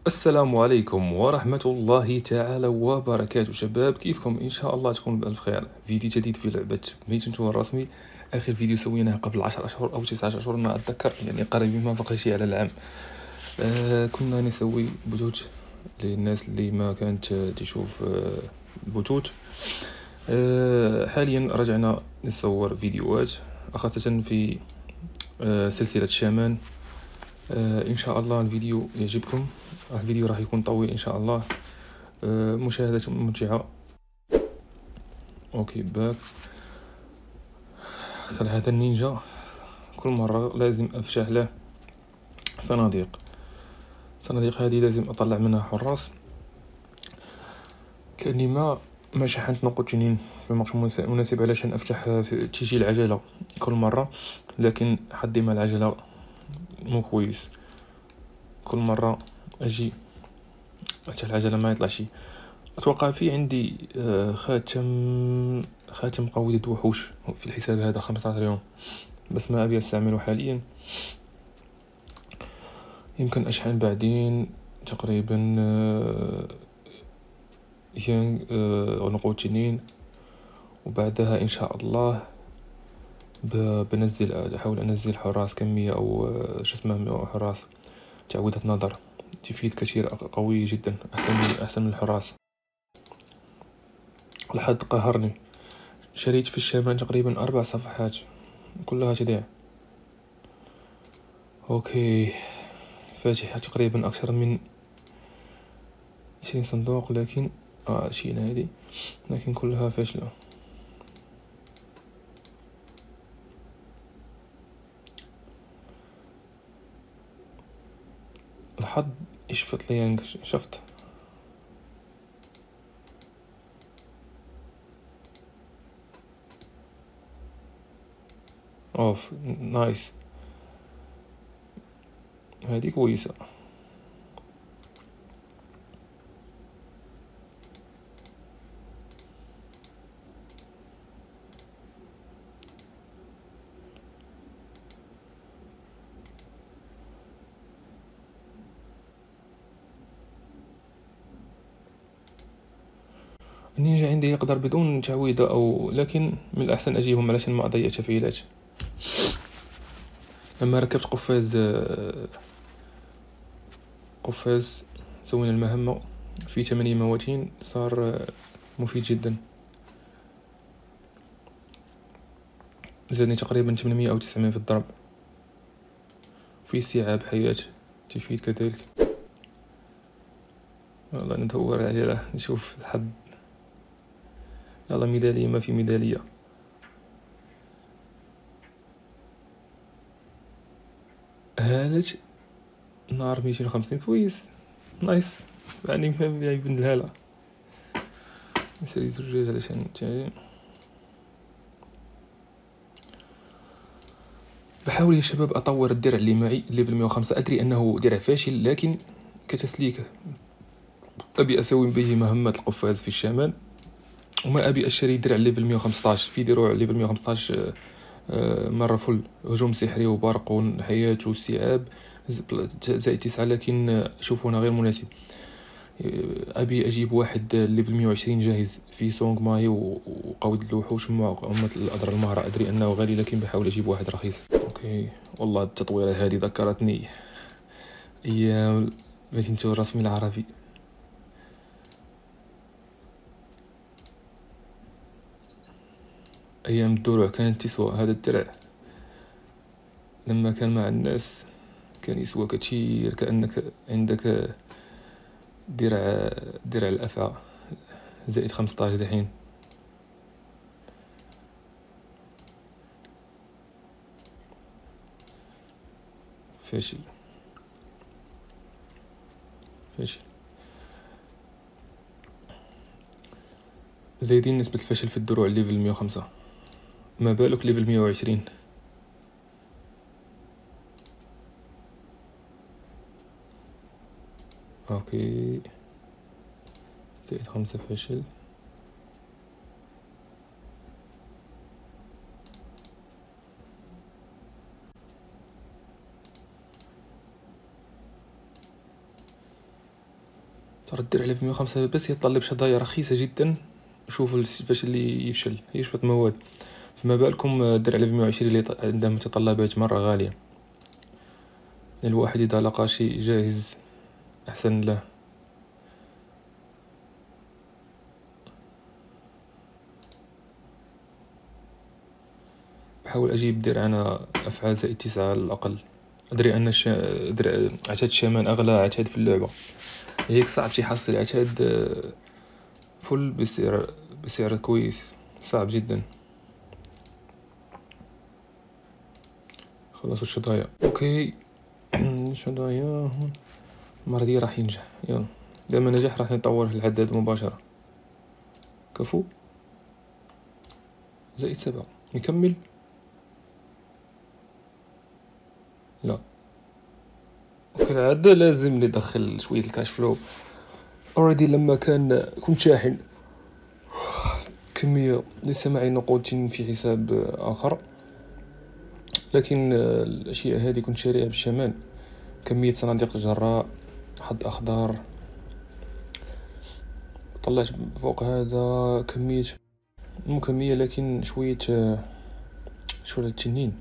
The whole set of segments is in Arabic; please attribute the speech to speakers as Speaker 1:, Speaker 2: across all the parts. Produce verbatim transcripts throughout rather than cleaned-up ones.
Speaker 1: السلام عليكم ورحمة الله تعالى وبركاته. شباب، كيفكم؟ إن شاء الله تكونوا بألف خير. فيديو جديد في لعبة ميتنتو الرسمي. آخر فيديو سويناه قبل عشر أشهر أو تسعة أشهر ما أتذكر، يعني قريب ما بقى شي على العام. آه كنا نسوي بثوث للناس اللي ما كانت تشوف آه البثوث. آه حاليا رجعنا نصور فيديوهات، خاصة في آه سلسلة شامان. آه ان شاء الله الفيديو يعجبكم. الفيديو راح يكون طويل ان شاء الله. آه مشاهدة ممتعة. اوكي باك. خل هذا النينجا كل مرة لازم افتح له صناديق. صناديق هذه لازم اطلع منها حراس، كأني ما ما شحنت نقود جنين في الوقت المناسب علشان افتح في تيجي العجلة كل مرة، لكن حظي مع العجلة مو كويس. كل مرة اجي افتح العجلة ما يطلع شي. اتوقع في عندي آه، خاتم خاتم قوية وحوش في الحساب هذا خمسة عشر يوم، بس ما ابي استعمله حاليا. يمكن اشحن بعدين تقريبا آه، ين آه، نقود تنين، وبعدها ان شاء الله ب- بنزل احاول انزل حراس كمية او آه، شو اسمه حراس تعويضة نظر تفيد كثير، قوية جدا، احسن من احسن من الحراس. الحظ قهرني، شريت في الشامان تقريبا اربع صفحات كلها تضيع. اوكي، فاتحة تقريبا اكثر من عشرين صندوق، لكن اه شينا هذه، لكن كلها فاشلة. الحظ يشفط لي، شفت. اوف نايس، هذه كويسة. النينجا عندي يقدر بدون تعويضة او، لكن من الاحسن اجيبهم علشان ما اضيع تفعيلات. لما ركبت قفاز آه، قفاز سوينا المهمة في ثمانية مواتين، صار آه، مفيد جدا. زادني تقريبا ثمانمية او تسعمية في الضرب. في استيعاب حياة تفيد كذلك. والله ندور العجلة نشوف الحظ. يلا ميدالية، ما في ميدالية. هالت نار ميتين وخمسين كويس نايس، يعني فهم يا ابن الهلا. نسالي زجاج علشان تاني. بحاول يا شباب اطور الدرع اللي معي ليفل مية وخمسة. ادري انه درع فاشل، لكن كتسليك ابي اسوي به مهمة القفاز في الشمال، وما ابي اشتري درع ليفل مية وخمسطاش. في دروع ليفل مية وخمسطاش آه، آه، مرة فل، هجوم سحري وبرق وحياة واستيعاب زائد تسعة، لكن اشوفه هنا غير مناسب. ابي اجيب واحد ليفل مية وعشرين جاهز في سونغ ماي وقود الوحوش مع الاضرار المهرة. ادري انه غالي، لكن بحاول اجيب واحد رخيص. اوكي، والله التطويرة هذه ذكرتني ايام مدينة الرسمي العربي. ايام الدروع كانت تسوى. هذا الدرع لما كان مع الناس كان يسوى كثير، كأنك عندك درع درع الأفعى زائد خمسطاش دحين. فاشل فاشل. زايدين نسبة الفشل في الدروع ليفل مية وخمسة، ما بالك ليفل مية وعشرين. اوكي، زائد خمسة فشل. ترى الدرع ألف ومية وخمسة بس يتطلب شظايا رخيصة جدا. شوفوا فاش اللي يفشل، هي شوية مواد، فما بالكم الدرع ألف ومية وعشرين اللي عنده متطلبات مرة غالية. الواحد إذا لقى شيء جاهز أحسن له. بحاول أجيب درع أنا أفعال زائد تسعة على الأقل. أدري أن الش... درع عتاد الشامان أغلى عتاد في اللعبة، هيك صعب شي يحصل عتاد فل بسعر بسعر كويس، صعب جدا. خلصوا الشظايا. اوكي الشظايا هون. المرة دي راح ينجح. يلا لما نجح راح نطور في العداد مباشرة. كفو زائد سبعة. نكمل. لا اوكي العادة لازم ندخل شوية الكاش فلو. اوريدي لما كان كنت شاحن كمية ليس معي نقود في حساب آخر، لكن الأشياء هذه كنت شاريها بالشامان. كمية صناديق جراء، حظ أخضر، طلعت فوق هذا كمية، مو كمية لكن شوية شوية تنين.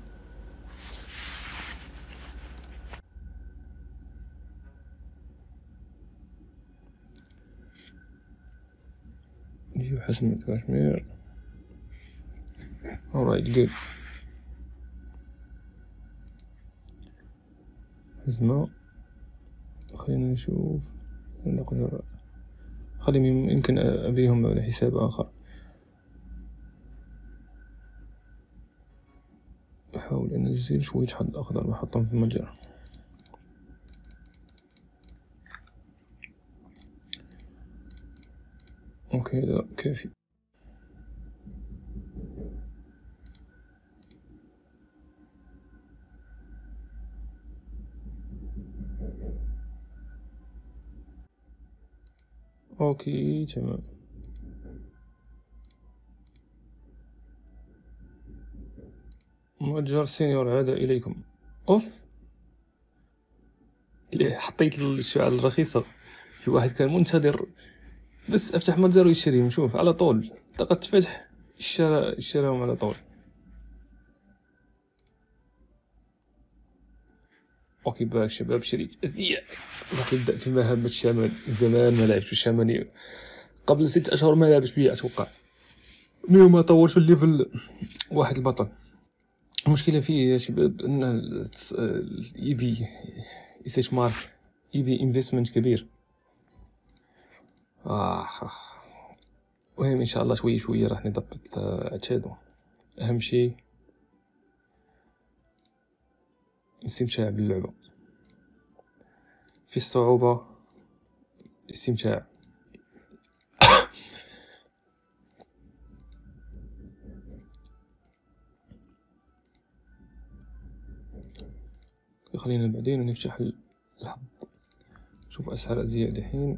Speaker 1: نجيب حسنة كاشمير. alright good. حزمة. خلينا نشوف نقدر خليهم يمكن أبيهم على حساب آخر. أحاول أنزل شوية حظ أخضر وأحطهم في المتجر. أوكي لا كافي. أوكي تمام. متجر سينيور عاد إليكم. أوف اللي حطيت الشعار الرخيصة، في واحد كان منتظر بس أفتح متجر ويشتريهم. شوف على طول دقة فتح اشترى اشتراهم على طول. اوكي باك شباب شريت ازياء. راح نبدا في مهام الشامان. زمان ما لعبتش الشامان، قبل ست اشهر ما لعبش بيه اتوقع. ميو ما طورش الليفل واحد البطل. المشكله فيه يا شباب ان الايفي استثمار ايفي انفستمنت كبير. اه المهم ان شاء الله شويه شويه راح نضبط عتادو. اهم شيء الاستمتاع باللعبه، في الصعوبه استمتاع. خلينا بعدين ونفتح الحظ. شوف اسعار ازياء دحين.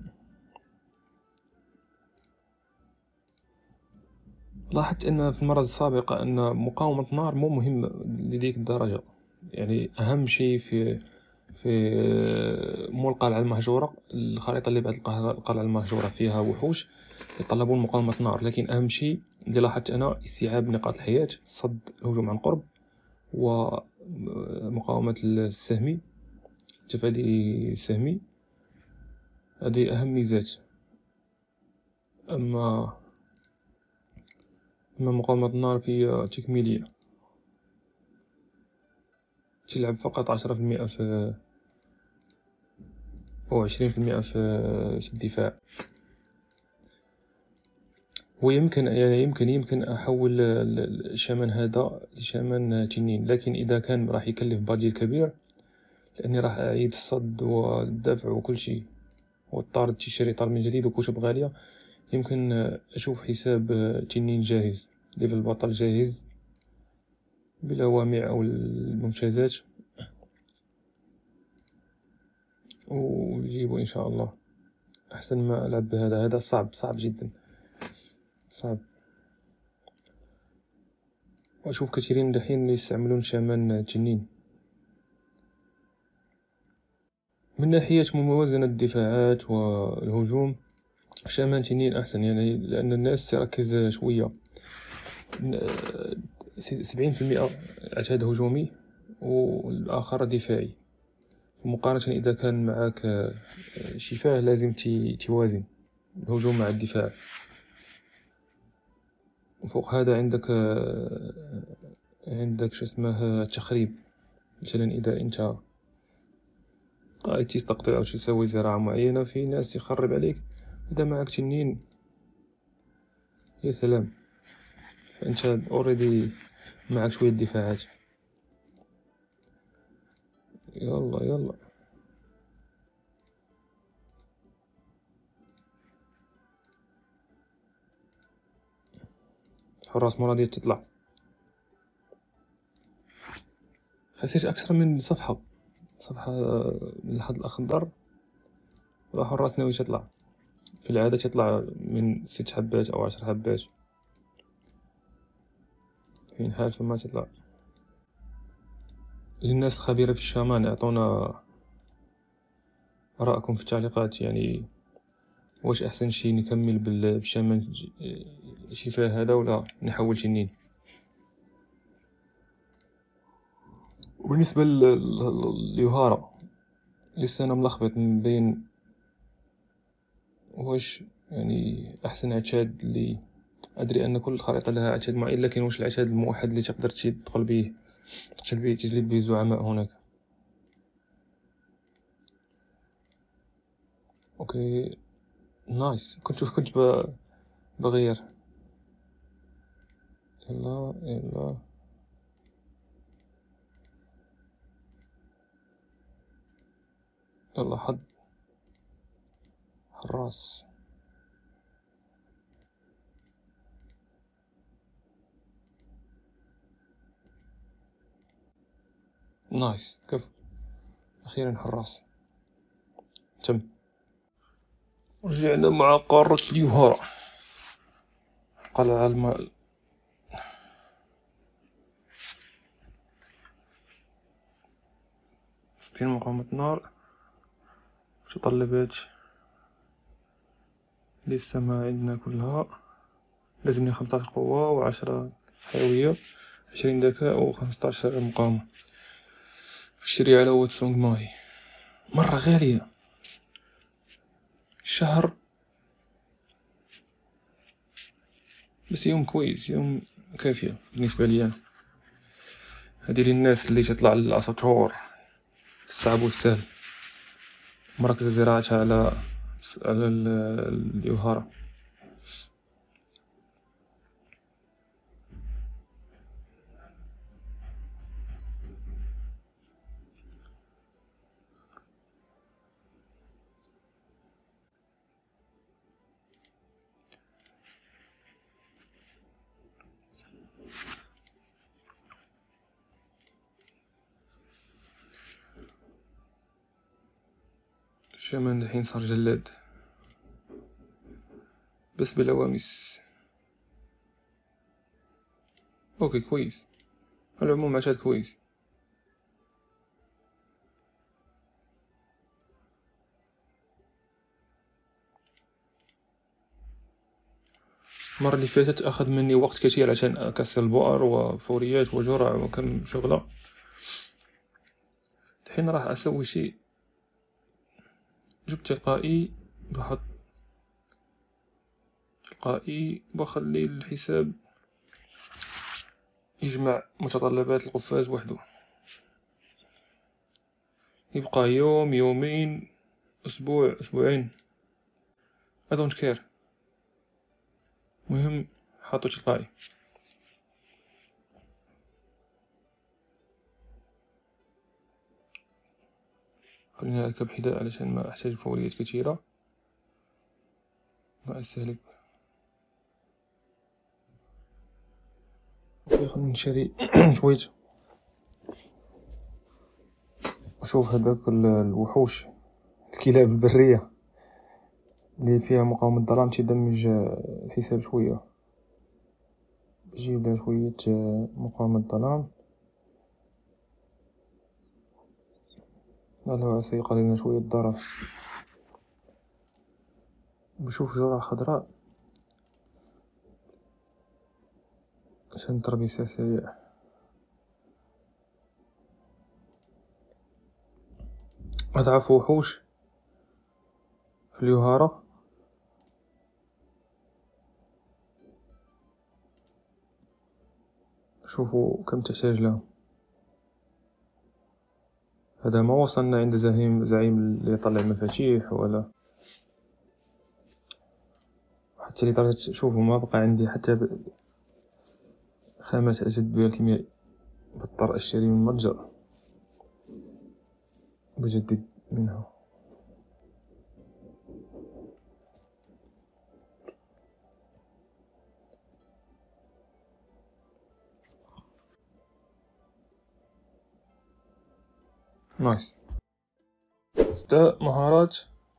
Speaker 1: لاحظت ان في المرة السابقة ان مقاومة نار مو مهم لديك الدرجة. يعني اهم شيء في في مو القلعة المهجورة. الخريطة اللي بعد القلعة المهجورة فيها وحوش يتطلبون مقاومة نار، لكن اهم شيء اللي لاحظت انا استيعاب نقاط الحياة، صد الهجوم عن قرب، ومقاومة السهمي، تفادي السهمي. هذه اهم ميزات. اما اما مقاومة النار في تكميلية، تلعب فقط عشرة في المئة في أو عشرين في المئة في في الدفاع. ويمكن يعني يمكن يمكن أحول الشامان هذا لشامان تنين، لكن إذا كان راح يكلف بادجيت كبير لأني راح أعيد الصد والدفع وكل شيء والطارد تشتري طارد من جديد وكتب غالية، يمكن أشوف حساب تنين جاهز، ليفل بطل جاهز بالأوامع أو الممتازات وجيبه إن شاء الله. أحسن ما ألعب بهذا، هذا صعب صعب جدا صعب. وأشوف كثيرين دحين يستعملون شامان تنين. من ناحية موازنة الدفاعات والهجوم، شامان تنين أحسن، يعني لأن الناس تركز شوية. سبعين في المئة عتاد هجومي والآخر دفاعي، مقارنة إذا كان معك شفاه لازم توازن الهجوم مع الدفاع. وفوق هذا عندك عندك شو اسمه التخريب. مثلا إذا أنت قاعد تستقطع أو تسوي زراعة معينة، في ناس يخرب عليك. إذا معك تنين يا سلام، فأنت أوريدي معك شوية دفاعات. يلا يلا حراس مرادية تطلع. خسرت أكثر من صفحة صفحة من الحظ الأخضر، وحراس ناوي تطلع. في العادة تطلع من ست حبات أو عشر حبات، في حال فما تطلع. للناس الخبيرة في الشامان اعطونا آراءكم في التعليقات، يعني واش أحسن شي نكمل بالشامان شفاه هذا ولا نحول تنين. وبالنسبة لليوهارا لسه أنا ملخبط من بين واش يعني أحسن عتاد اللي أدري أن كل خريطة لها عتاد معين، لكن واش العتاد الموحد اللي تقدر تدخل به تقتل به تجلب به زعماء هناك. اوكي نايس. كنت كنت بغير. يلا يلا يلا حد حراس. نايس كفو، أخيرا حراس تم. رجعنا مع قارة اليوهارا، قلعة الماء. ستين مقاومة نار، متطلبات لسه ما عندنا كلها. لازمني خمسطاش قوة وعشرة حيوية، عشرين ذكاء وخمسطاش مقاومة. نشري على واتسونغ ماي، مرة غالية. شهر بس يوم كويس، يوم كافية بالنسبة لي أنا. هادي للناس اللي تطلع للأساطور الصعب والسهل، مركزة زراعتها على على اليوهارا. الشامان دحين صار جلاد بس بالعوامس. اوكي كويس، على العموم عتاد كويس. المرة اللي فاتت أخذ مني وقت كثير عشان أكسر البؤر وفوريات وجرع وكم شغلة. دحين راح أسوي شيء جبت تلقائي، بحط تلقائي بخلي الحساب يجمع متطلبات القفاز وحده. يبقى يوم يومين أسبوع أسبوعين I don't care، مهم حاطو تلقائي. خليني أركب حذاء علشان ما أحتاج فوريات كثيرة، ما أستهلك. اوكي خلينا نشري شوية. أشوف هذاك الوحوش الكلاب البرية اللي فيها مقاومة الظلام تدمج الحساب شوية، بجيب لها شوية مقاومة الظلام لا عسى يقلل لنا شوية الضرر. بشوف جرعة خضراء عشان نضرب يساع سريع. أضعف وحوش في اليهارة. شوفوا كم تحتاج لهم. هذا ما وصلنا عند زعيم زعيم اللي يطلع مفاتيح ولا حتى لدرجة. شوفوا ما بقى عندي حتى خامات أجد بها الكيميائي، بضطر أشتري من متجر بجدد منها. نايس. ستة مهارات.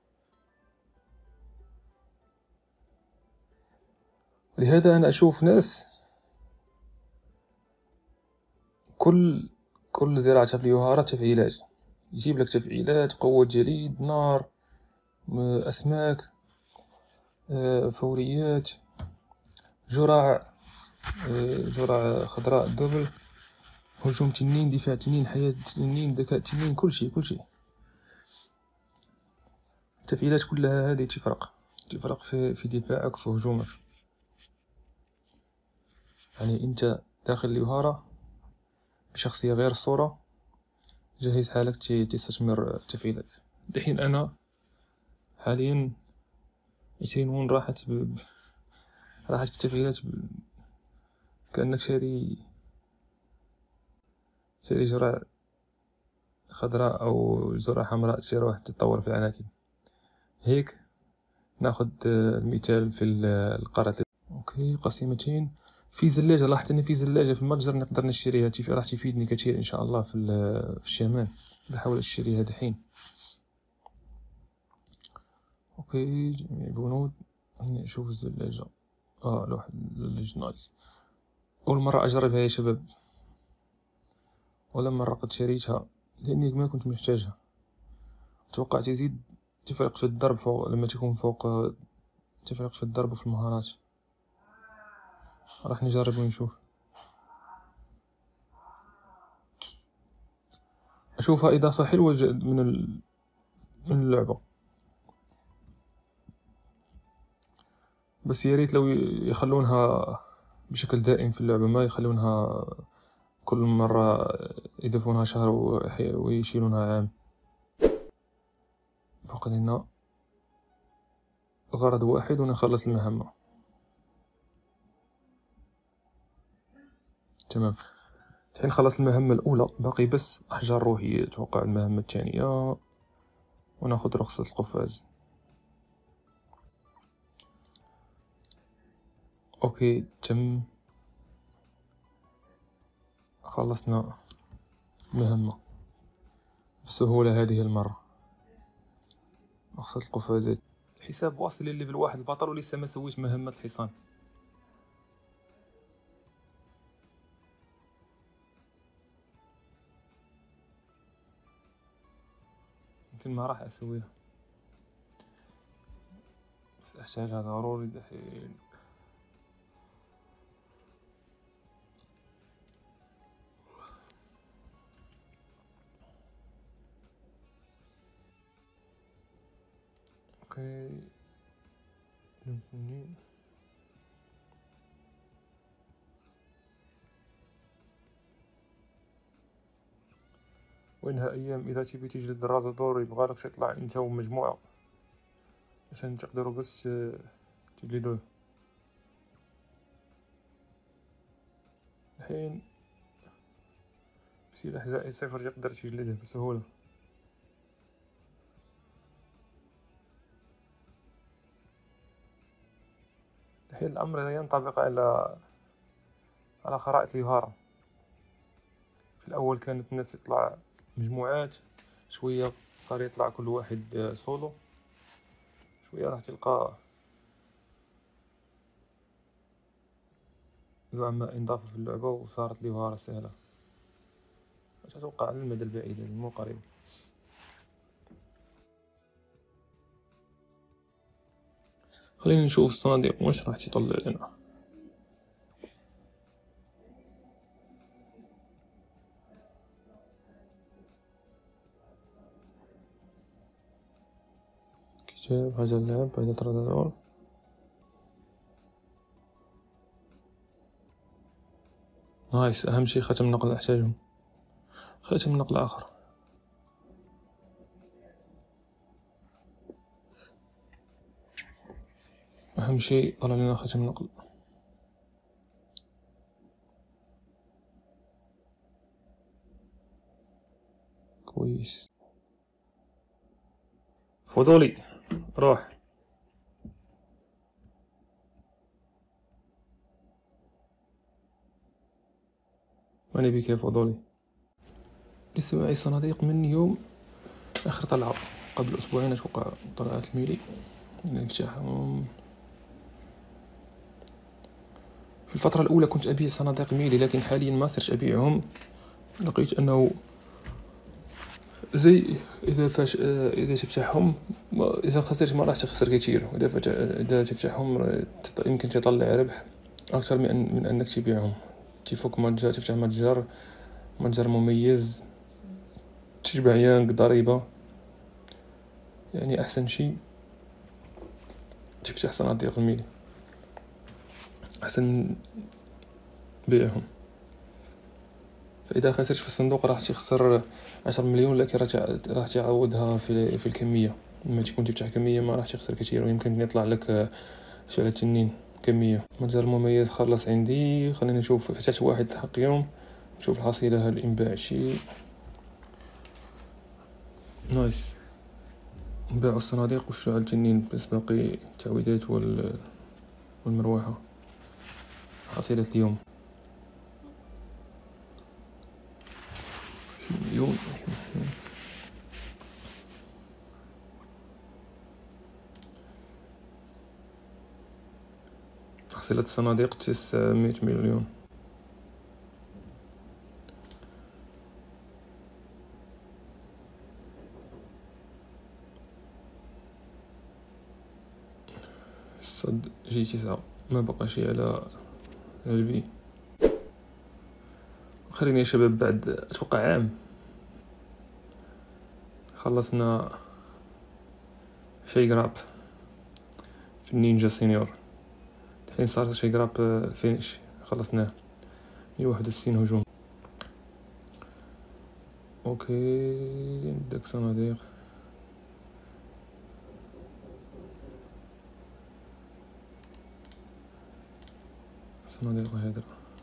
Speaker 1: لهذا أنا أشوف ناس كل كل زراعة في اليهارة تفعيلات، يجيب لك تفعيلات قوة جليد، نار، أسماك، فوريات، جرع، جرع خضراء دبل، هجوم تنين، دفاع تنين، حياة تنين، ذكاء تنين، كل شيء كل شيء. التفعيلات كلها هذه تفرق تفرق في, في دفاعك وفي هجومك. يعني أنت داخل اليهارة بشخصية غير الصورة، جهز حالك تستثمر التفعيلات. دحين أنا حاليا عشرين ون راحت ب... راحت بالتفعيلات ب... كأنك شاري شاري جرعة خضراء أو جرعة حمراء تشتري واحد تتطور في العناكب. هيك ناخد المثال في القارة. اوكي قسيمتين. في زلاجة، لاحظت ان في زلاجة في المتجر نقدر نشتريها، راح تفيدني كثير ان شاء الله في في الشمال. بحاول اشتريها دحين. اوكي جميع البنود. نشوف الزلاجة. اه لوح الزلاجة نايس. اول مرة اجربها يا شباب، ولا مرة قد شريتها لاني ما كنت محتاجها. اتوقع تزيد تفرق في الضرب فوق لما تكون فوق، تفرق في الضرب وفي المهارات. راح نجرب ونشوف. اشوفها اضافة حلوة من ال... من اللعبة، بس يا ريت لو يخلونها بشكل دائم في اللعبة، ما يخلونها كل مرة يضيفونها شهر ويشيلونها عام. فقط لنا غرض واحد ونخلص المهمة. تمام. الحين خلص المهمة الأولى، باقي بس أحجار روحية. أتوقع المهمة الثانية وناخد رخصة القفاز. أوكي تم. خلصنا مهمة بسهولة هذه المرة. رخصة القفازات. الحساب واصل لليفل واحد البطل ولسه ما سويش مهمة الحصان. يمكن ما راح أسويها، بس أحتاجها ضروري دحين. اوكي وإنها أيام إذا تبي تجلد الدراجة دور يبغالك تطلع أنت ومجموعة عشان تقدروا بس تجلدوه. الحين بسلاح زائد صفر يقدر تجلده بسهولة. الحين الأمر لا ينطبق على على خرائط اليهارة. في الأول كانت الناس تطلع مجموعات، شوية صار يطلع كل واحد سولو، شوية راح تلقى زعما انضافوا في اللعبة وصارت اليهارة سهلة. أتوقع على المدى البعيد يعني مو قريب. خلينا نشوف الصناديق واش راح تطلع لنا. كتاب، حاجة اللعب، بعد ترادادور. نايس. اهم شي ختم نقل احتاجهم. ختم نقل اخر. اهم شي طلع لنا ختم نقل. كويس. فضولي روح. ماني بك يا فضولي. لسه معي صناديق من يوم اخر طلعة قبل اسبوعين اتوقع. طلعت الميلي نفتحهم. في الفترة الاولى كنت ابيع صناديق ميلي، لكن حاليا ما صرت ابيعهم. لقيت انه زي اذا فاش اذا تفتحهم اذا خسرت ما راح تخسر كثير، واذا فتح اذا تفتحهم يمكن تطلع ربح اكثر من أن من انك تبيعهم. تفك متجر، تفتح متجر متجر مميز، تجمع يانك ضريبة. يعني احسن شيء تفتح صناديق الميلي، احسن بيعهم. فاذا خسرت في الصندوق راح تخسر عشرة مليون، لكن راح تعوضها في في الكميه. لما تكون تفتح كميه ما راح تخسر كثير، ويمكن يطلع لك شعلة تنين كميه. متجر مميز خلص عندي. خلينا نشوف. فتحت واحد حق يوم نشوف الحصيله. هل انباع شي؟ نايس. نباعوا الصناديق والشعل التنين، بس باقي التعويضات وال والمروحه. حصيله اليوم مليون. حصيلة الصناديق تسعمية مليون. صد جي تسعة ما بقى شي على البي. خلينا يا شباب بعد اتوقع عام خلصنا شي جراب في النينجا سينيور. الحين صار شي جراب فينيش خلصناه. مية واحد وستين هجوم. اوكي عندك صناديق. صناديق هادرة.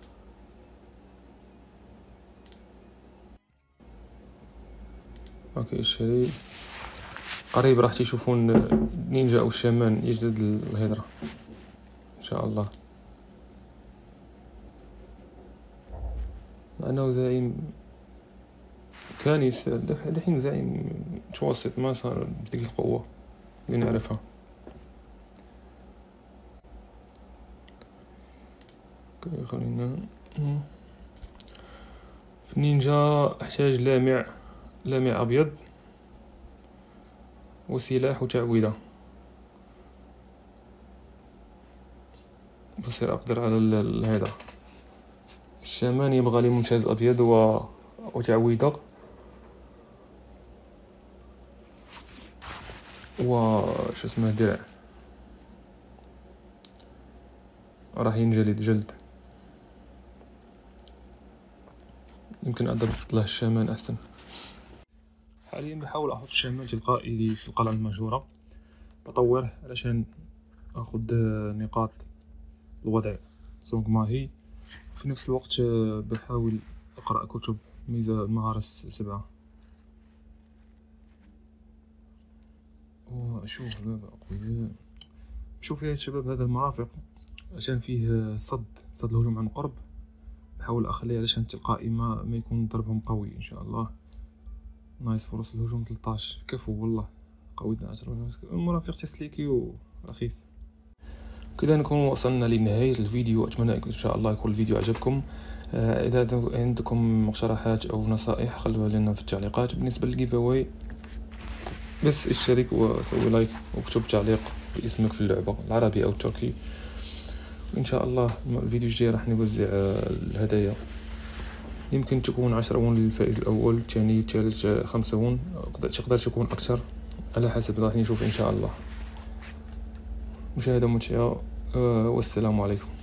Speaker 1: اوكي الشري قريب راح تشوفون نينجا او الشامان يجدد الهيدرا ان شاء الله. مع انه زعيم كان يسال دحين زعيم متوسط، ما صار بديك القوة اللي نعرفها. اوكي خلينا في النينجا. احتاج لامع لامع ابيض وسلاح وتعويضة. بصير اقدر على هذا. الشامان يبغى لي ممتاز ابيض و... وتعويضة و شو اسمه درع. راح ينجلد جلد. يمكن اضبط له الشامان احسن. حاليا بحاول احط الشامان تلقائي في القلعة المهجورة، بطوره علشان اخذ نقاط الوضع سونغ ماهي. في نفس الوقت بحاول اقرا كتب ميزة المهارة السبعة واشوف بابا اقوياء. شوف يا شباب هذا المرافق عشان فيه صد صد الهجوم عن قرب، بحاول اخليه علشان تلقائي ما ما يكون ضربهم قوي ان شاء الله. نايس. فرص الهجوم ثلاثطاش كفو والله. قوينا عشرة. المرافق تسليكي ورخيص. كذا نكون وصلنا لنهاية الفيديو. أتمنى إن شاء الله يكون الفيديو عجبكم. إذا عندكم مقترحات أو نصائح خلوها لنا في التعليقات. بالنسبة للجيف أواي بس اشترك وسوي لايك واكتب تعليق باسمك في اللعبة العربي او التركي، وان شاء الله الفيديو الجاي راح نوزع الهدايا. يمكن تكون عشرة وون للفائز الاول، الثاني الثالث خمسة وون، تقدر تكون اكثر على حسب راح نشوف ان شاء الله. مشاهدة ممتعة، والسلام عليكم.